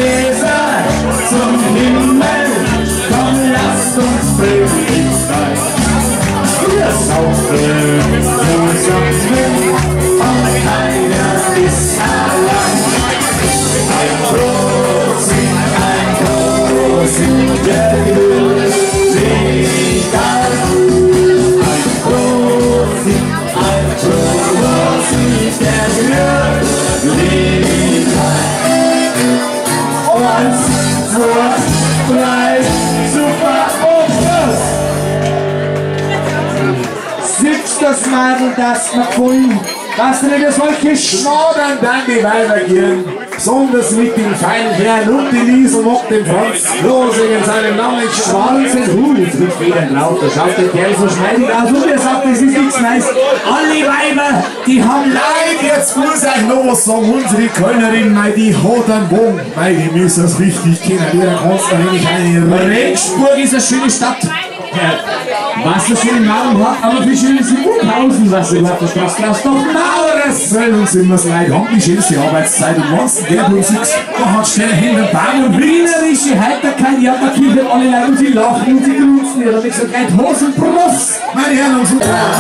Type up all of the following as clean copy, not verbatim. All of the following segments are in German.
Gläser zum Himmel, komm, lasst uns fröhlich sein. Wir saufen zusammen und keiner ist allein. Ein Prosit der Glücklichkeit. Ein Prosit der Glücklichkeit. 1, 2, 3, super und los! Sitzt das Madel, das mir gefallen, dass du nicht solche Schnaudern dann die Weiber gehen, besonders mit den feinen Herren und die Liesel mag den Franz Losing in seinem langen schwarzen Hut mit Federn drauf, da schaut der Kerl so schmeidig aus und er sagt, das ist nichts Neues. Alle Weiber, die haben Leid, jetzt muss ich noch was sagen, unsere Kölnerin, mei, die hat einen Bogen, mei, die müssen das richtig kennen, jeder kannst du nämlich eine Regensburg ist eine schöne Stadt. Was das schön im Namen hat, aber wie schön ist die Burghausen, was du auf der Straße brauchst. Doch Maueres soll uns immer so leid haben, die schönste Arbeitszeit im ganzen Gerburg 6. Da hat schnell Hände Baum und wienerische Heiterkeit, ja, da kriegen alle Leute und sie lachen und sie grunzen, ja, da habe ich so gleich Hosen, Prost, meine Herren und so.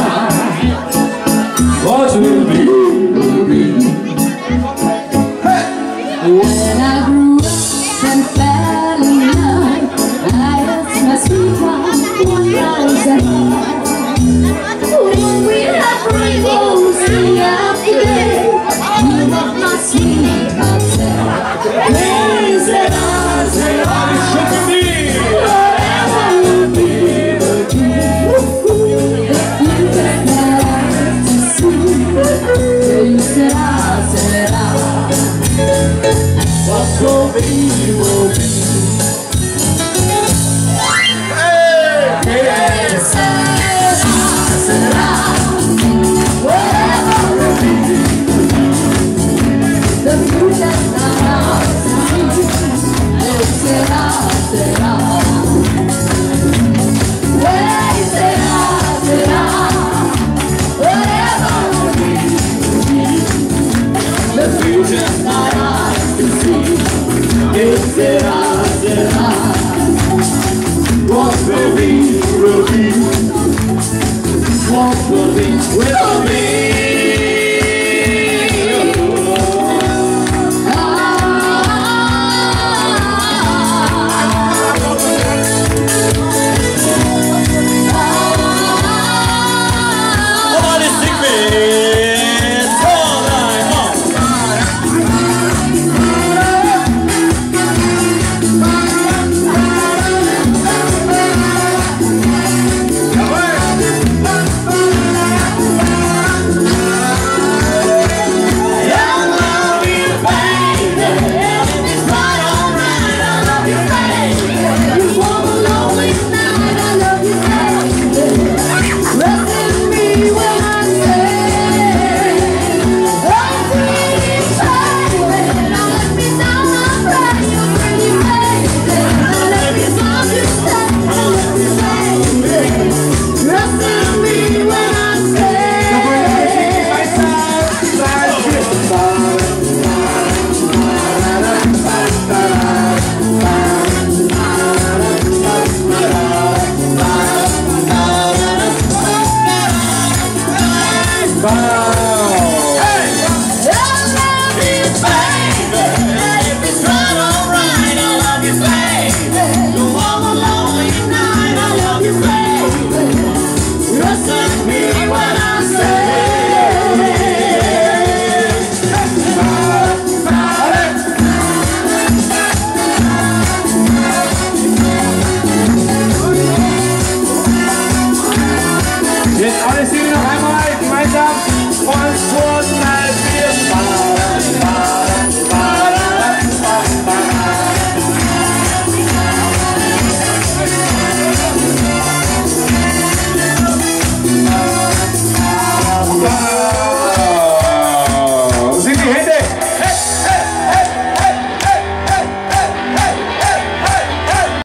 What will be, will be. Hey! When I grew up and fell in love, I asked my sweetheart, what lies ahead? When we have rainbows day after day, you love my sweetheart said, praise it on, say on, whatever will be the dream. If you get that to see, you said I said I. What will be